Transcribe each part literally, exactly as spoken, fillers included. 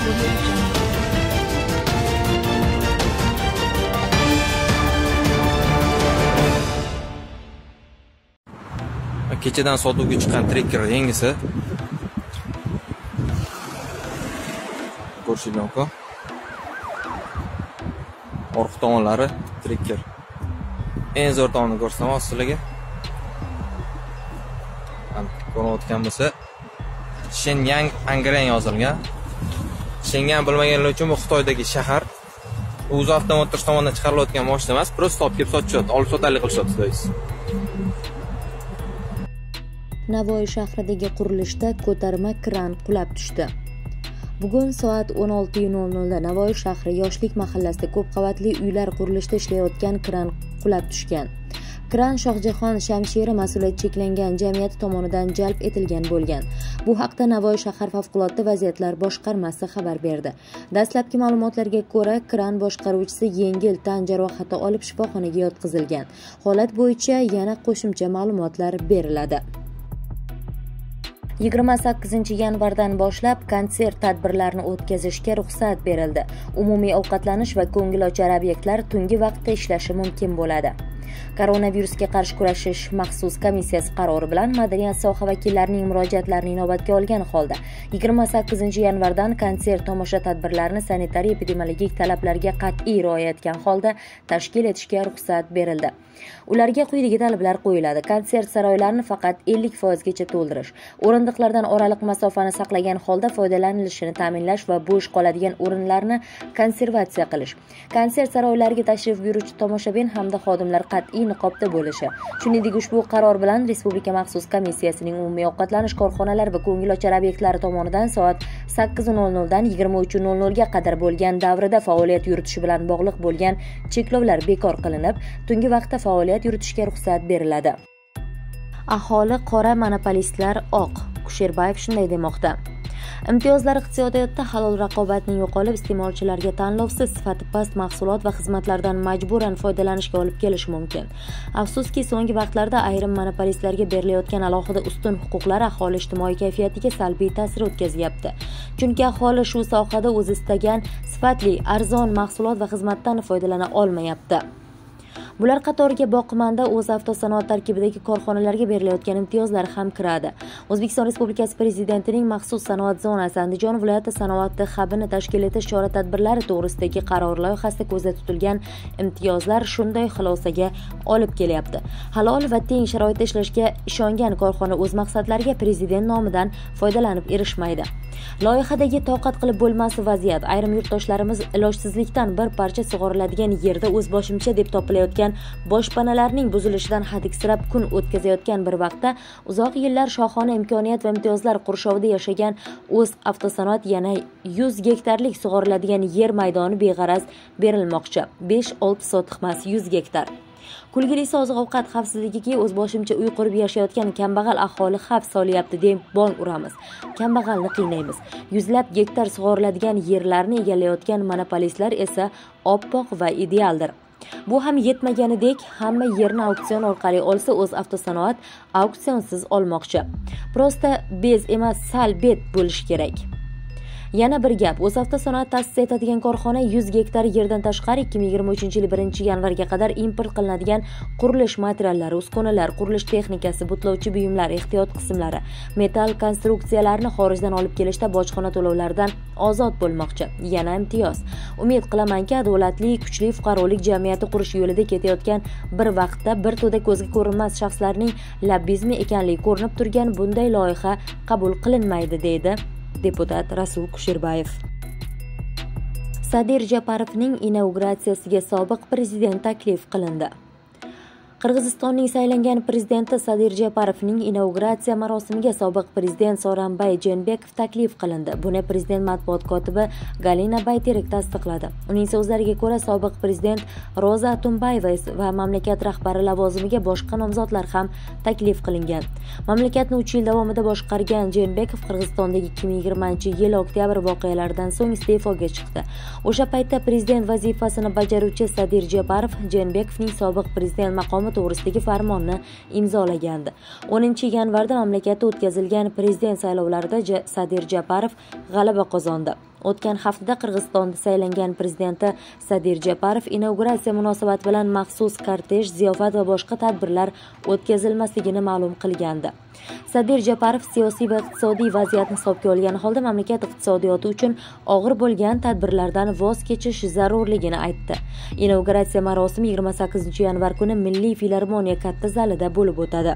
Kechadan sotuvga chiqqan trekker yangisi. Ko'rishingiz mumkin. Orqa tomonlari trekker. Eng zo'r tomonini ko'rsataman sizlarga. Ko'rayotgan bo'lsa, Shenyang Angren yozilgan. Shenyang bilmaganlar uchun bu Xitoydagi shahar. O'zi avtomotor tomonidan chiqarilayotgan mashina emas, prosta olib kelib sotishyapti, olib sotalik qilishyapti deysiz. Navoiy shahridagi qurilishda ko'tarma kran qulab tushdi. Bugun soat o'n olti nol nol da Navoiy shahri Yoshlik mahallasida ko'p qavatli uylar qurilishida ishlayotgan kran qulab tushgan. Kran Shohjahon Shamshiri mas'uliyati cheklangan jamiyati tomonidan jalb etilgan bo'lgan. Bu haqda Navoiy shahar favqulodda vaziyatlar boshqarmasi xabar berdi. Dastlabki ma'lumotlarga ko'ra, kran boshqaruvchisi yengil tan jarohati olib shifoxonaga yotqizilgan. Holat bo'yicha yana qo'shimcha ma'lumotlar beriladi. yigirma sakkizinchi yanvardan boshlab konsert tadbirlarini o'tkazishga ruxsat berildi. Umumiy ovqatlanish va ko'ngilochar obyektlar tungi vaqtda ishlashi mumkin bo'ladi. Koronavirusga qarshi kurashish Mахсус komissiyasi qarori bilan madaniyat soha vakillarining murojaatlarini inobatga olgan holda yigirma sakkizinchi yanvardan konserт-томоша tadbirlarini sanitariya-эпидемиологик talablarga қатъий риоя etgan holda tashkil etishga ruxsat berildi. Ularga quyidagi talablar qo'yiladi. Konsert saroylarini faqat ellik foiz gacha to'ldirish, o'rindiqlardan oraliq masofani saqlagan holda foydalanilishini ta'minlash va bo'sh qoladigan o'rinlarni konservatsiya qilish. Konsert saroylariga tashrif buyuruvchi tomoshabin hamda xodimlar qat'iy niqobda bo'lishi. Shuningdek, ushbu qaror bilan Respublika Mахсус komissiyasining umumiy ovqatlanish korxonalari va ko'ngilochar obyektlari tomonidan soat sakkiz nol nol dan yigirma uch nol nol ga qadar bo'lgan davrida faoliyat yuritishi bilan bog'liq bo'lgan cheklovlar bekor qilinib, tungi vaqtda faoliyat yuritishga ruxsat beriladi. Aholi qora monopolistlar oq. Kusherbayev shunday demoqda. Imtiyozlar iqtisodiyotda halol raqobatning yo'qolib, iste'molchilarga tanlovsiz sifati past mahsulot va xizmatlardan majburan foydalanishga olib kelishi mumkin. Afsuski, so'nggi vaqtlarda ayrim monopolistlarga berilayotgan alohida ustun huquqlar aholi ijtimoiy kayfiyatiga salbiy ta'sir o'tkazyapti. Chunki aholi shu sohada o'zi istagan sifatli, arzon mahsulot va xizmatdan foydalana olmayapti. Bular qatoriga boqimanda o'z avtosanoat tarkibidagi korxonalarga berilayotgan imtiyozlar ham kiradi. O'zbekiston Respublikasi Prezidentining Mахсус sanoat zonasi Andijon viloyati sanoati hubini tashkil etish chora-tadbirlari to'g'risidagi qaror loyihasida ko'zda tutilgan imtiyozlar shunday xulosaga olib kelyapti. Halol va teng sharoitda ishlashga ishongan korxona o'z maqsadlariga prezident nomidan foydalanib erishmaydi. Loyihadagi toqat qilib bo'lmas vaziyat ayrim yurtdoshlarimiz ilojsizlikdan bir parcha sug'oriladigan yerda o'z boshimcha deb topilayotgan boshpanalarning buzilishidan hadiksirab kun o'tkazayotgan bir vaqtda uzoq yillar shohona imkoniyat va imtiyozlar qurshovida yashagan o'z avtosanoat yana yuz gektarlik sug'oriladigan yer maydoni beg'araz berilmoqchi. besh olti sotix emas, yuz gektar. Kulgilisi oziq-ovqat xavfsizligiga o'z boshimcha uy qurib yashayotgan kambag'al aholi xavf solyapti deb bong uramiz. Kambag'alni qiynaymiz. Yuzlab gektar sug'oriladigan yerlarni egallayotgan monopolistlar esa oppoq va idealdir. Bu ham yetmaganidek, hamma yerni auksion orqali olsa, o'z avtosanoat auksionsiz olmoqchi. Prosta bez emas, sal bet bo'lish kerak. Yana bir gap, o'z avtosanoat ta'sis etadigan korxona yuz gektar yerdan tashqari ikki ming yigirma uchinchi yil birinchi yanvarga qadar import qilinadigan qurilish materiallari, uskunalar, qurilish texnikasi, butlovchi buyumlar, ehtiyot qismlari, metall konstruksiyalarni xorijdan olib kelishda bojxona to'lovlaridan ozod bo'lmoqchi. Yana imtiyoz. Umid qilamanki, adolatli, kuchli fuqarolik jamiyati qurish yo'lida ketayotgan bir vaqtda bir to'da ko'zga ko'rinmas shaxslarning lobbizmi ekanligi ko'rinib turgan bunday loyiha qabul qilinmaydi, deydi deputat Rasul Kusherbayev. Sadir Japarovning inauguratsiyasiga sobiq prezident taklif qilindi. Qirg'izistonning saylangan prezidenti Sadir Japarovning inauguratsiya marosimiga sobiq prezident Sooronbay Jeenbekov taklif qilindi. Buni prezident matbuot kotibi Galina Bayterik tasdiqladi. Uning so'zlariga ko'ra, sobiq prezident Roza Atunbayeva va mamlakat rahbari lavozimiga boshqa nomzodlar ham taklif qilingan. Mamlakatni uch yil davomida boshqargan Jeenbekov Qirg'izistondagi ikki ming yigirmanchi yil oktyabr voqealaridan so'ng iste'foga chiqdi. O'sha paytda prezident vazifasini bajaruvchi Sadir Japarov Jeenbekovning sobiq prezident maqomi to'g'risidagi farmonni imzolagandi. o'ninchi yanvarda mamlakatda o'tkazilgan prezident saylovlarida Sadir Japarov g'alaba qozondi. O'tgan haftada Qirg'izistonda saylangan prezidenti Sadir Japarov inauguratsiya munosabati bilan maxsus kortej, ziyofat va boshqa tadbirlar o'tkazilmasligini ma'lum qilgandi. Sadir Japarov siyosiy va iqtisodiy vaziyatni hisobga olgan holda mamlakat iqtisodiyoti uchun og'ir bo'lgan tadbirlardan voz kechish zarurligini aytdi. Inauguratsiya marosimi yigirma sakkizinchi yanvar kuni Milliy filarmoniya katta zalida bo'lib o'tadi.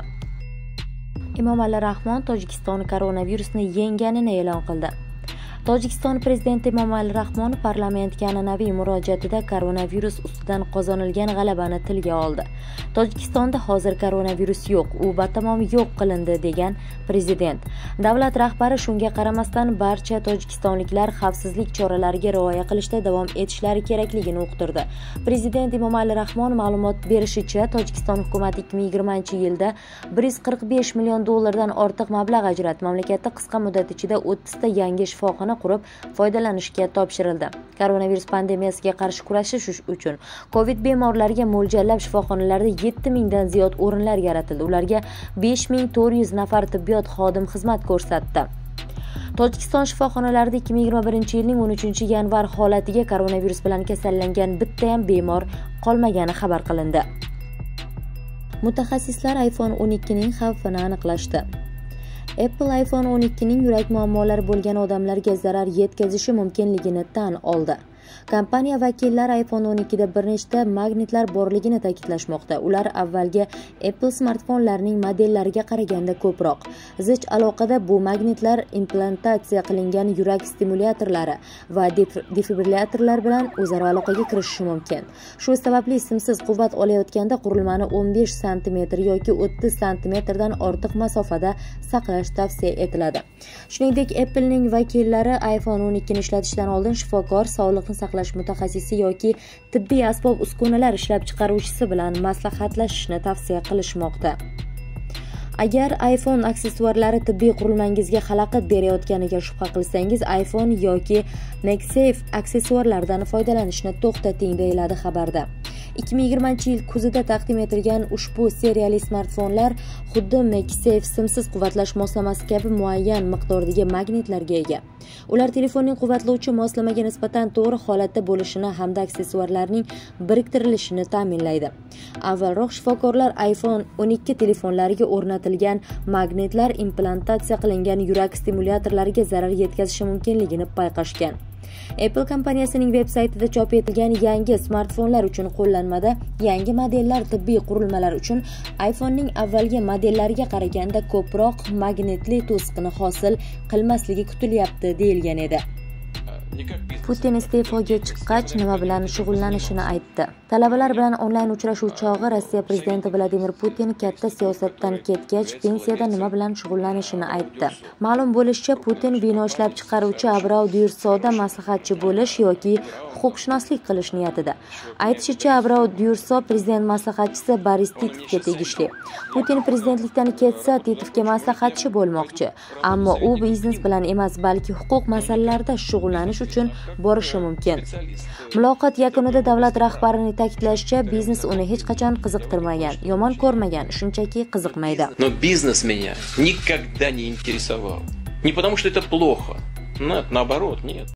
Emomali Rahmon Tojikiston koronavirusni yengganini e'lon qildi. Tojikiston prezidenti Emomali Rahmon parlamentga an'anaviy murojaatida koronavirus ustidan qozonilgan g'alabani tilga oldi. Tojikistonda hozir koronavirus yo'q, u batamom yo'q qilindi degan prezident. Davlat rahbari shunga qaramasdan barcha tojikistonliklar xavfsizlik choralariga rioya qilishda davom etishlari kerakligini uqtirdi. Prezident Emomali Rahmon ma'lumot berishicha, Tojikiston hukumati ikki ming yigirmanchi yilda bir yuz qirq besh million dollardan ortiq mablag' ajratib, mamlakatda qisqa muddat ichida o'ttiz ta yangi shifoxona qurib foydalanishga topshirildi. Koronavirus pandemiyasiga qarshi kurashish uchun Covid bemorlariga mo'ljallab shifoxonalarda yetti mingdan ziyod o'rinlar yaratildi. Ularga besh ming to'rt yuz nafar tibbiyot xodim xizmat ko'rsatdi. Tojikiston shifoxonalarida ikki ming yigirma birinchi yilning o'n uchinchi yanvar holatiga koronavirus bilan kasallangan bitta ham bemor qolmagani xabar qilindi. Mutaxassislar iPhone o'n ikki ning xavfini aniqlashdi. Apple iPhone o'n ikki ning yurak muammolari bo'lgan odamlarga zarar yetkazishi mumkinligini tan oldi. Kompaniya vakillari iPhone o'n ikki da bir nechta magnitlar borligini ta'kidlashmoqda. Ular avvalgi Apple smartfonlarining modellariga qaraganda ko'proq. Zich aloqada bu magnitlar implantatsiya qilingan yurak stimulyatorlari va defibrilyatorlar bilan o'zaro aloqaga kirishishi mumkin. Shu sababli simsiz quvvat olayotganda qurilmani o'n besh santimetr yoki o'ttiz santimetrdan ortiq masofada saqlash tavsiya etiladi. Shuningdek, Apple'ning vakillari iPhone o'n ikki ni ishlatishdan oldin shifokor, sog'liqni saqlash mutaxassisi yoki tibbiy asbob uskunalar ishlab chiqaruvchisi bilan maslahatlashishni tavsiya qilishmoqda. Agar iPhone aksessuarlari tibbiy qurilmangizga xalaqit berayotganiga shubha qilsangiz, iPhone yoki MagSafe aksessuarlaridan foydalanishni to'xtating, deyiladi xabarda. ikki ming yigirmanchi yil kuzida taqdim etilgan ushbu seriyali smartfonlar xuddi MagSafe simsiz quvvatlash moslamasi kabi muayyan miqdordagi magnitlarga ega. Ular telefonning quvvatlovchi moslamaga nisbatan to'g'ri holatda bo'lishini hamda aksessuarlarning biriktirilishini ta'minlaydi. Avvalroq shifokorlar iPhone o'n ikki telefonlariga o'rnatilgan magnitlar implantatsiya qilingan yurak stimulyatorlariga zarar yetkazishi mumkinligini payqashgan. Apple kompaniyasining veb-saytida chop etilgan yangi smartfonlar uchun qo'llanmada yangi modellar tibbiy qurilmalar uchun iPhonening avvalgi modellariga qaraganda ko'proq magnitli to'siqni hosil qilmasligi kutilyapti, deyilgan edi. Putin iste'foga chiqqach nima bilan shug'ullanishini aytdi. Talabalar bilan onlayn uchrashuv chog'i Rossiya prezidenti Vladimir Putin katta siyosatdan ketgach pensiyada nima bilan shug'ullanishini aytdi. Ma'lum bo'lishicha, Putin vino ishlab chiqaruvchi Abrau Dyursoda maslahatchi bo'lish yoki huquqshunoslik qilish niyatida. Aytishicha, Abrau Dyurso prezident maslahatchisi Boris Titovga tegishli. Putin prezidentlikdan ketsa, Titovga maslahatchi bo'lmoqchi, ammo u biznes bilan emas, balki huquq masalalarida shug'ullanish uchun borishi mumkin. Muloqot yakunida davlat rahbarining ta'kidlashicha, biznes uni hech qachon qiziqtirmagan, yomon ko'rmagan, shunchaki qiziqmaydi. Но бизнес меня никогда не интересовал. Не потому что это плохо, но наоборот, нет.